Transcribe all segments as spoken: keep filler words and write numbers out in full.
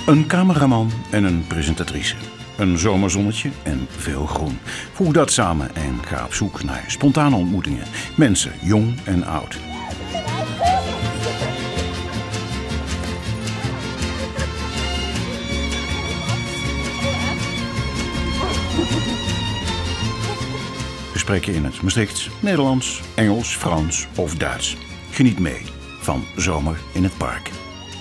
Een cameraman en een presentatrice. Een zomerzonnetje en veel groen. Voeg dat samen en ga op zoek naar spontane ontmoetingen. Mensen, jong en oud. Gesprekken in het Maastrichts, Nederlands, Engels, Frans of Duits. Geniet mee van Zomer in het Park.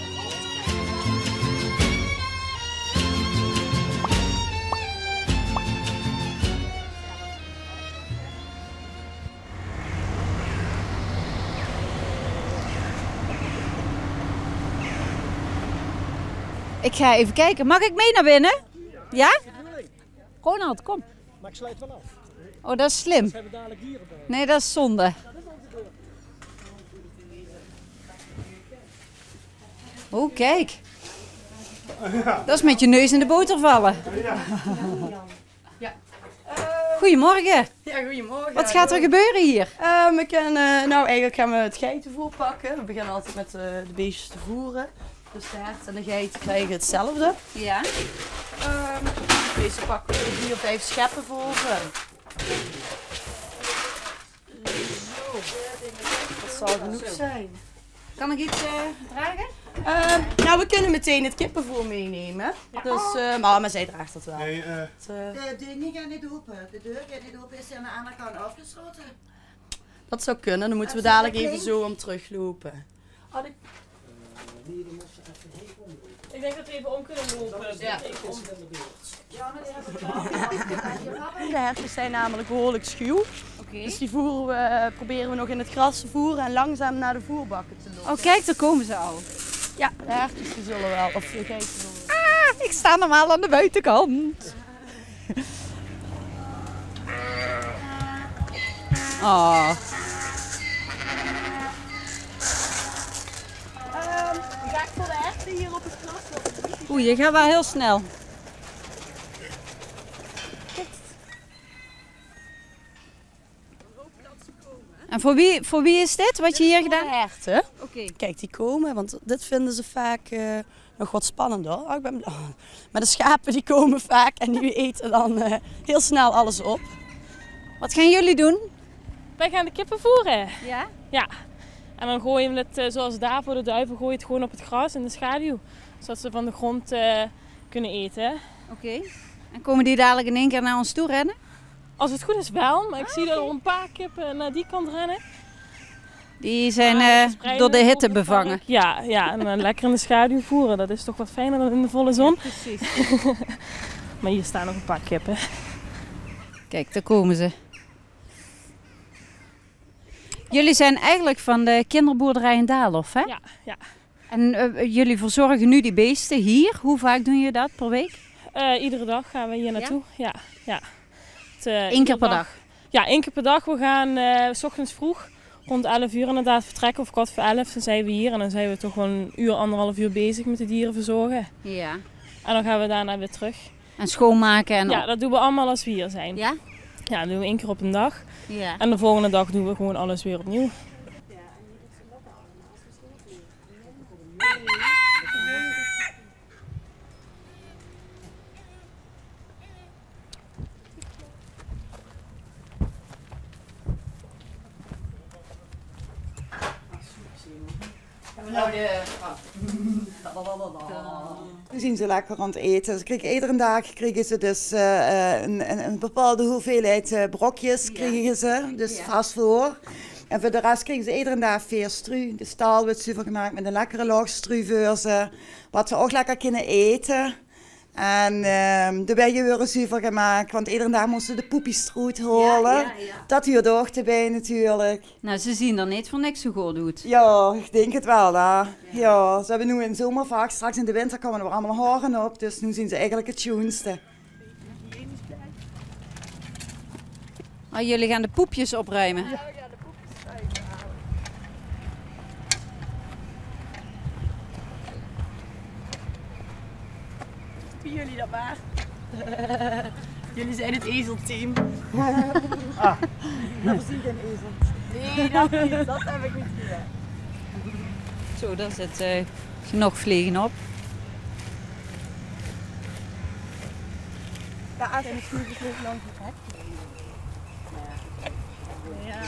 Ik ga even kijken. Mag ik mee naar binnen? Ja? Ronald, kom. Maar ik sluit wel af. Oh, dat is slim. Hebben we dadelijk dieren bij. Nee, dat is zonde. Oh, kijk. Dat is met je neus in de boter vallen. Ja. Goedemorgen. Ja, goedemorgen. Wat gaat er gebeuren hier? Uh, we kunnen, nou, eigenlijk gaan we het geitenvoer pakken. We beginnen altijd met uh, de beestjes te voeren. Dus de hert en de geit krijgen hetzelfde. Ja. Um, deze pakken we vier of vijf scheppen voor ze. Zo. Dat zal genoeg zijn. Kan ik iets uh, dragen? Uh, nou, we kunnen meteen het kippenvoer meenemen. Ja. Dus, uh, maar, maar zij draagt dat wel. Nee, uh... het, uh... De ding gaat niet open. De deur gaat niet open. Is die aan de andere kant afgesloten? Dat zou kunnen. Dan moeten we dadelijk even zo om teruglopen. Oh, de... Ik denk dat we even om kunnen lopen. Ja. Ja, maar die hebben de hertjes zijn namelijk behoorlijk schuw. Okay. Dus die voeren we, proberen we nog in het gras te voeren en langzaam naar de voerbakken te lopen. Oh kijk, daar komen ze al. Ja, de hertjes die zullen wel, of de geiten zullen wel. Ah, ik sta normaal aan de buitenkant. Oh. Um, ga ik voor de herten hier op het gras lopen? Oeh, je gaat wel heel snel. En voor wie, voor wie is dit, wat je hier gedaan hebt? Herten. Oké. Okay. Kijk, die komen, want dit vinden ze vaak uh, nog wat spannender. Oh, ik ben... oh. Maar de schapen die komen vaak en die eten dan uh, heel snel alles op. Wat gaan jullie doen? Wij gaan de kippen voeren. Ja? Ja. En dan gooien we het, uh, zoals daar voor de duiven, gooi je het gewoon op het gras in de schaduw. Zodat ze van de grond uh, kunnen eten. Oké. Okay. En komen die dadelijk in één keer naar ons toe rennen? Als het goed is wel, maar ik ah, zie dat er een paar kippen naar die kant rennen. Die zijn uh, door de hitte bevangen. Ja, ja, en uh, lekker in de schaduw voeren. Dat is toch wat fijner dan in de volle zon. Ja, precies. Maar hier staan nog een paar kippen. Kijk, daar komen ze. Jullie zijn eigenlijk van de kinderboerderij in Daalof, hè? Ja, ja. En uh, jullie verzorgen nu die beesten hier. Hoe vaak doen je dat per week? Uh, iedere dag gaan we hier naartoe. Ja, ja. ja. Uh, Eén keer per dag. dag? Ja, één keer per dag. We gaan uh, 's ochtends vroeg rond elf uur inderdaad vertrekken of kwart voor elf. Dan zijn we hier en dan zijn we toch gewoon een uur, anderhalf uur bezig met de dieren verzorgen. Ja. En dan gaan we daarna weer terug. En schoonmaken en... Ja, dat doen we allemaal als we hier zijn. Ja? Ja, dat doen we één keer op een dag. Ja. En de volgende dag doen we gewoon alles weer opnieuw. Nou, de... Nu zien ze lekker aan het eten. Ze krijgen, iedere dag krijgen ze dus uh, een, een, een bepaalde hoeveelheid uh, brokjes krijgen ze, dus ja. Vast voor. En voor de rest krijgen ze iedere dag veel stru. De staal wordt zuiver gemaakt met een lekkere laag stru voor ze. Wat ze ook lekker kunnen eten. En uh, de bijen worden zuiver gemaakt, want iedere dag moesten de poepiestroet halen. Ja, ja, ja. Dat huurt ook erbij natuurlijk. Nou, ze zien er niet voor niks zo goed uit. Ja, ik denk het wel. Hè. Ja. Ja, ze hebben nu in de zomer vaak, straks in de winter komen er allemaal haren op. Dus nu zien ze eigenlijk het schoonste. Oh, jullie gaan de poepjes opruimen? Ja, we gaan de poepjes ruimen. Wie jullie dat maar? Jullie zijn het ezelteam. Ah, dat zie ik geen ezel. Nee, dat niet. Dat heb ik niet gedaan. Zo, daar zit uh, genoeg vliegen op. Ja, en misschien is het langs het hek. Ja.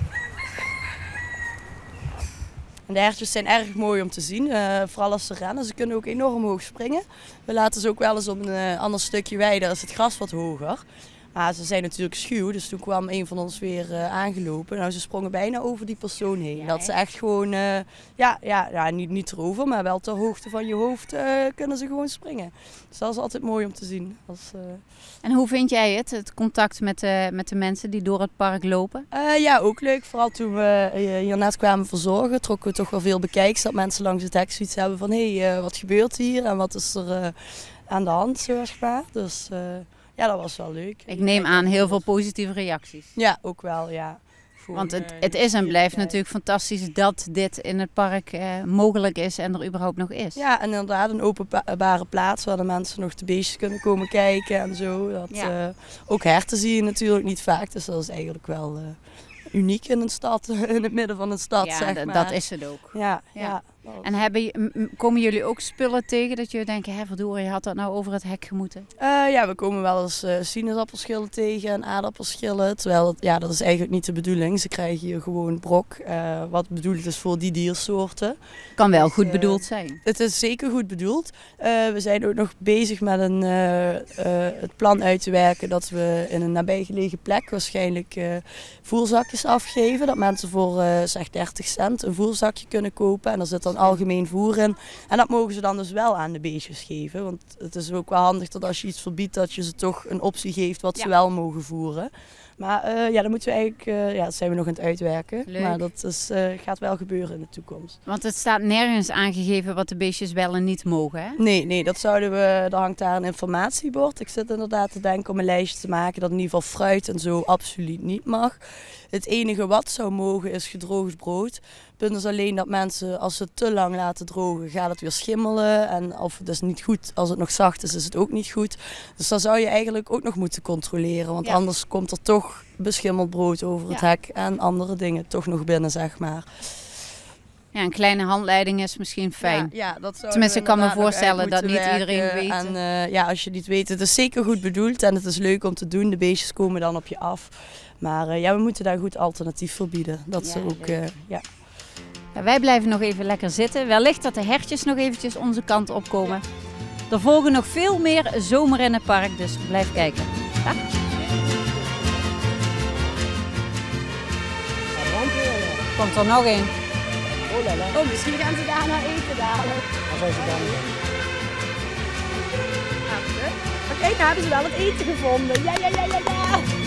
En de hertjes zijn erg mooi om te zien, uh, vooral als ze rennen. Ze kunnen ook enorm hoog springen. We laten ze ook wel eens op een uh, ander stukje weiden, daar is het gras wat hoger. Maar ze zijn natuurlijk schuw, dus toen kwam een van ons weer uh, aangelopen. Nou, ze sprongen bijna over die persoon heen. Ja, dat ze echt gewoon, uh, ja, ja, ja niet, niet erover, maar wel ter hoogte van je hoofd uh, kunnen ze gewoon springen. Dus dat is altijd mooi om te zien. Als, uh... En hoe vind jij het, het contact met de, met de mensen die door het park lopen? Uh, ja, ook leuk. Vooral toen we hier net kwamen verzorgen, trokken we toch wel veel bekijks. Dat mensen langs het hek zoiets hebben van, hé, hey, uh, wat gebeurt hier en wat is er uh, aan de hand, zeg maar. Dus... Uh, Ja, dat was wel leuk. Ik neem aan heel veel positieve reacties. Ja, ook wel, ja. Voor, Want het, het is en blijft uh, natuurlijk fantastisch dat dit in het park uh, mogelijk is en er überhaupt nog is. Ja, en inderdaad een openbare plaats waar de mensen nog de beestjes kunnen komen kijken en zo. Dat, ja. uh, ook herten zie je natuurlijk niet vaak, dus dat is eigenlijk wel uh, uniek in een stad, in het midden van een stad, ja, zeg maar. dat is het ook. Ja, ja. ja. En hebben, komen jullie ook spullen tegen dat je denkt, hé verdorie, had dat nou over het hek gemoeten? Uh, ja, we komen wel eens uh, sinaasappelschillen tegen en aardappelschillen. Terwijl, het, ja, dat is eigenlijk niet de bedoeling. Ze krijgen hier gewoon brok, uh, wat bedoeld is voor die diersoorten. Kan wel dus, goed uh, bedoeld zijn. Het is zeker goed bedoeld. Uh, we zijn ook nog bezig met een, uh, uh, het plan uit te werken dat we in een nabijgelegen plek waarschijnlijk uh, voerzakjes afgeven. Dat mensen voor uh, zeg dertig cent een voerzakje kunnen kopen en er zit dan algemeen voer in. En dat mogen ze dan dus wel aan de beestjes geven. Want het is ook wel handig dat als je iets verbiedt, dat je ze toch een optie geeft wat ja. ze wel mogen voeren. Maar uh, ja, dan moeten we eigenlijk, uh, ja, dat zijn we nog aan het uitwerken. Leuk. Maar dat is, uh, gaat wel gebeuren in de toekomst. Want het staat nergens aangegeven wat de beestjes wel en niet mogen, hè? Nee, nee, dat zouden we, er hangt daar een informatiebord. Ik zit inderdaad te denken om een lijstje te maken dat in ieder geval fruit en zo absoluut niet mag. Het enige wat zou mogen is gedroogd brood. Het punt is alleen dat mensen, als ze het te lang laten drogen, gaat het weer schimmelen. En of het is niet goed, als het nog zacht is, is het ook niet goed. Dus dat zou je eigenlijk ook nog moeten controleren. Want ja. anders komt er toch beschimmeld brood over het ja. hek en andere dingen toch nog binnen, zeg maar. Ja, een kleine handleiding is misschien fijn. Ja, ja, dat Tenminste, ik kan me voorstellen dat niet werken. iedereen weet. En uh, ja, als je niet weet, het is zeker goed bedoeld en het is leuk om te doen. De beestjes komen dan op je af. Maar uh, ja, we moeten daar goed alternatief voor bieden. Dat ja, ze ook, uh, ja. Ja, wij blijven nog even lekker zitten. Wellicht dat de hertjes nog eventjes onze kant opkomen. Ja. Er volgen nog veel meer zomer in het park, dus blijf kijken. Ja? Komt er nog een? Oh, misschien gaan ze daar naar eten dadelijk. Waar zijn ze dan? Maar kijk, nou hebben ze wel het eten gevonden. Ja, ja, ja, ja, ja.